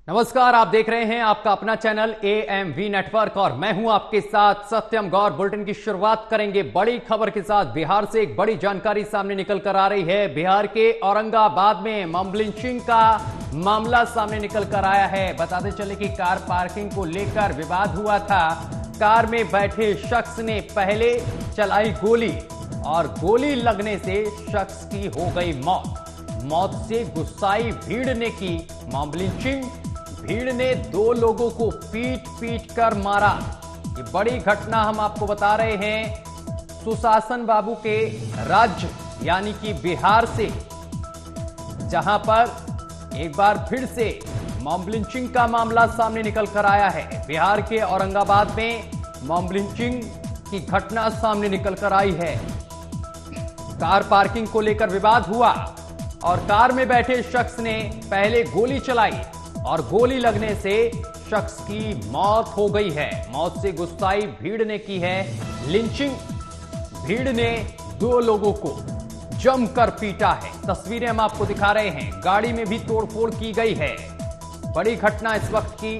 नमस्कार, आप देख रहे हैं आपका अपना चैनल AMV नेटवर्क और मैं हूं आपके साथ सत्यम गौर। बुलेटिन की शुरुआत करेंगे बड़ी खबर के साथ। बिहार से एक बड़ी जानकारी सामने निकल कर आ रही है। बिहार के औरंगाबाद में मॉब लिंचिंग का मामला सामने निकल कर आया है। बताते चले कि कार पार्किंग को लेकर विवाद हुआ था। कार में बैठे शख्स ने पहले चलाई गोली और गोली लगने से शख्स की हो गई मौत से गुस्साई भीड़ ने की मॉब लिंचिंग। भीड़ ने 2 लोगों को पीट पीट कर मारा। ये बड़ी घटना हम आपको बता रहे हैं सुशासन बाबू के राज्य यानी कि बिहार से, जहां पर एक बार फिर से मॉब लिंचिंग का मामला सामने निकल कर आया है। बिहार के औरंगाबाद में मॉब लिंचिंग की घटना सामने निकल कर आई है। कार पार्किंग को लेकर विवाद हुआ और कार में बैठे शख्स ने पहले गोली चलाई और गोली लगने से शख्स की मौत हो गई है। मौत से गुस्साई भीड़ ने की है लिंचिंग। भीड़ ने 2 लोगों को जमकर पीटा है। तस्वीरें हम आपको दिखा रहे हैं। गाड़ी में भी तोड़फोड़ की गई है। बड़ी घटना इस वक्त की।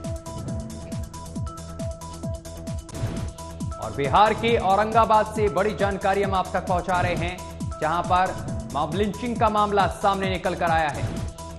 और बिहार के औरंगाबाद से बड़ी जानकारी हम आप तक पहुंचा रहे हैं, जहां पर मॉब लिंचिंग का मामला सामने निकल कर आया है।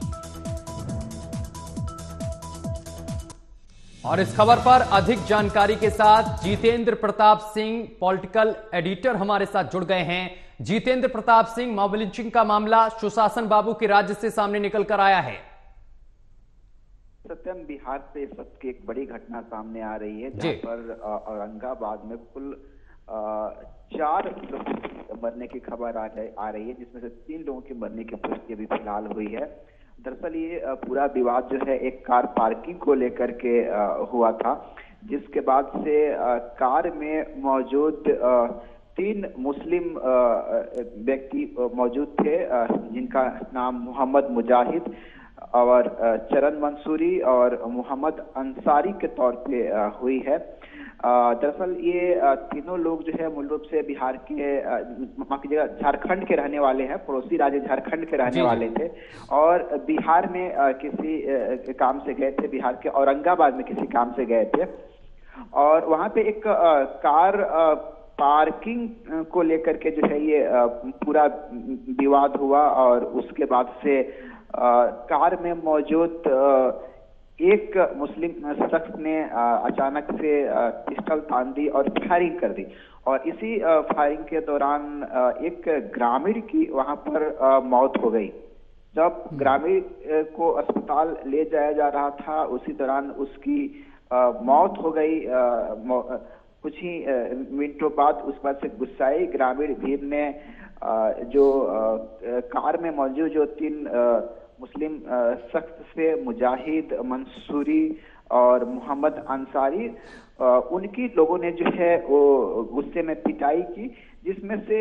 और इस खबर पर अधिक जानकारी के साथ जितेंद्र प्रताप सिंह पॉलिटिकल एडिटर हमारे साथ जुड़ गए हैं। जितेंद्र प्रताप सिंह, मॉब लिंचिंग का मामला सुशासन बाबू के राज्य से सामने निकल कर आया है। सत्यम, बिहार से इस वक्त की एक बड़ी घटना सामने आ रही है, जहां पर औरंगाबाद में कुल 4 लोगों की मरने की खबर आ रही है, जिसमें से 3 लोगों की मरने की पुष्टि अभी फिलहाल हुई है। दरअसल ये पूरा विवाद जो है एक कार पार्किंग को लेकर के हुआ था, जिसके बाद से कार में मौजूद 3 मुस्लिम व्यक्ति मौजूद थे, जिनका नाम मोहम्मद मुजाहिद और चरण मंसूरी और मोहम्मद अंसारी के तौर पे हुई है। दरअसल ये तीनों लोग जो है मूल रूप से बिहार के माफ कीजिएगा झारखंड के रहने वाले हैं, पड़ोसी राज्य झारखंड के रहने वाले थे और बिहार में किसी काम से गए थे। बिहार के औरंगाबाद में किसी काम से गए थे और वहां पे एक कार पार्किंग को लेकर के जो है ये पूरा विवाद हुआ और उसके बाद से कार में मौजूद एक मुस्लिम शख्स ने अचानक से पिस्टल तान दी और फायरिंग कर दी और इसी फायरिंग के दौरान एक ग्रामीण की वहां पर मौत हो गई। जब ग्रामीण को अस्पताल ले जाया जा रहा था, उसी दौरान उसकी मौत हो गई। कुछ ही मिनटों बाद उसके बाद से गुस्साई ग्रामीण भीड़ ने जो कार में मौजूद जो 3 मुस्लिम शख्स से मुजाहिद, मंसूरी और मोहम्मद अंसारी, उनकी लोगों ने जो है वो गुस्से में पिटाई की, जिसमें से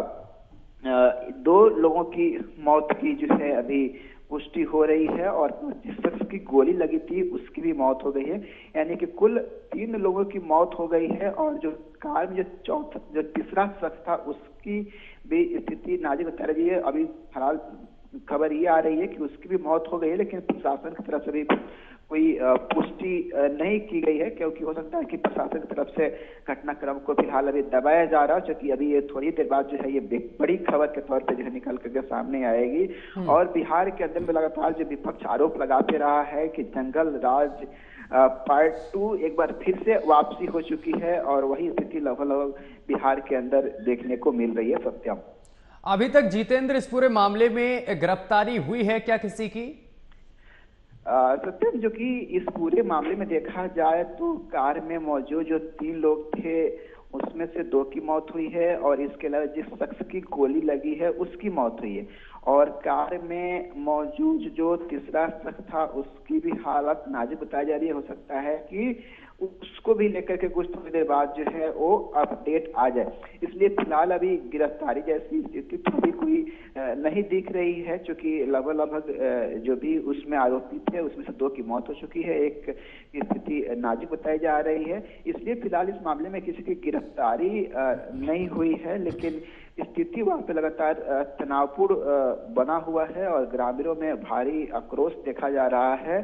2 लोगों की मौत की जो है अभी पुष्टि हो रही है और जिस शख्स की गोली लगी थी उसकी भी मौत हो गई है। यानी कि कुल 3 लोगों की मौत हो गई है और जो कार में जो तीसरा शख्स था उसकी भी स्थिति नाजुक बता रही है। अभी फिलहाल खबर ये आ रही है कि उसकी भी मौत हो गई है, लेकिन प्रशासन की तरफ से भी कोई पुष्टि नहीं की गई है, क्योंकि हो सकता है कि प्रशासन की तरफ से घटनाक्रम को फिलहाल अभी दबाया जा रहा है, क्योंकि अभी ये थोड़ी देर बाद जो है ये बड़ी खबर के तौर पे जो है निकल करके सामने आएगी। और बिहार के अंदर में लगातार जो विपक्ष आरोप लगाते रहा है कि जंगल राज पार्ट 2 एक बार फिर से वापसी हो चुकी है और वही स्थिति लगभग बिहार के अंदर देखने को मिल रही है। सत्यम, अभी तक जितेंद्र इस पूरे मामले में गिरफ्तारी हुई है क्या किसी की? सत्यम, जो कि इस पूरे मामले में देखा जाए तो कार में मौजूद जो 3 लोग थे उसमें से 2 की मौत हुई है और इसके अलावा जिस शख्स की गोली लगी है उसकी मौत हुई है और कार में मौजूद जो तीसरा शख्स था उसकी भी हालत नाजुक बताई जा रही है। हो सकता है कि उसको भी लेकर के कुछ थोड़ी देर बाद जो है वो अपडेट आ जाए, इसलिए फिलहाल अभी गिरफ्तारी जैसी स्थिति थोड़ी कोई नहीं दिख रही है, क्योंकि लगभग जो भी उसमें आरोपी थे उसमें से 2 की मौत हो चुकी है, एक की स्थिति नाजुक बताई जा रही है। इसलिए फिलहाल इस मामले में किसी की गिरफ्तारी नहीं हुई है, लेकिन स्थिति वहां पे लगातार तनावपूर्ण बना हुआ है और ग्रामीणों में भारी आक्रोश देखा जा रहा है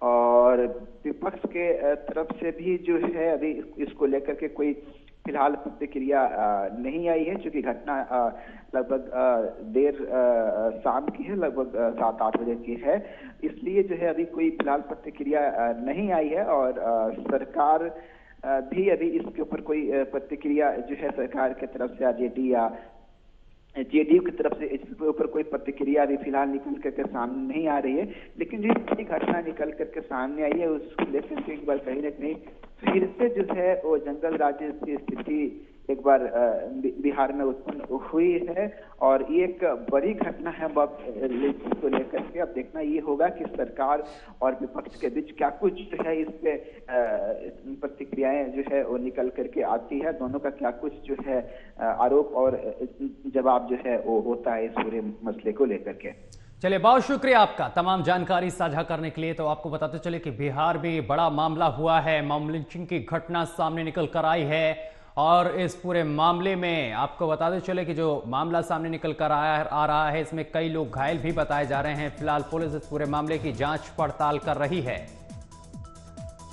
और विपक्ष के तरफ से भी जो है अभी इसको लेकर के कोई फिलहाल प्रतिक्रिया नहीं आई है, क्योंकि घटना लगभग देर शाम की है, लगभग 7-8 बजे की है। इसलिए जो है अभी कोई फिलहाल प्रतिक्रिया नहीं आई है और सरकार भी अभी इसके ऊपर कोई प्रतिक्रिया जो है सरकार की तरफ से आरजेडी या जेडीयू की तरफ से इसके ऊपर कोई प्रतिक्रिया अभी फिलहाल निकल करके सामने नहीं आ रही है। लेकिन जो बड़ी घटना निकल करके सामने आई है उसको लेकर के एक बार कहीं ना कहीं फिर से जो है वो जंगल राज की स्थिति एक बार बिहार में उत्पन्न हुई है और ये एक बड़ी घटना है। इसको लेकर के अब देखना ये होगा कि सरकार और विपक्ष के बीच क्या कुछ जो है इस पे प्रतिक्रियाएं जो है वो निकल करके आती है, दोनों का क्या कुछ जो है आरोप और जवाब जो है वो होता है इस पूरे मसले को लेकर के। चलिए, बहुत शुक्रिया आपका तमाम जानकारी साझा करने के लिए। तो आपको बताते चले कि बिहार में बड़ा मामला हुआ है, मॉब लिंचिंग की घटना सामने निकल कर आई है और इस पूरे मामले में आपको बताते चले कि जो मामला सामने निकल कर आ रहा है इसमें कई लोग घायल भी बताए जा रहे हैं। फिलहाल पुलिस इस पूरे मामले की जांच पड़ताल कर रही है।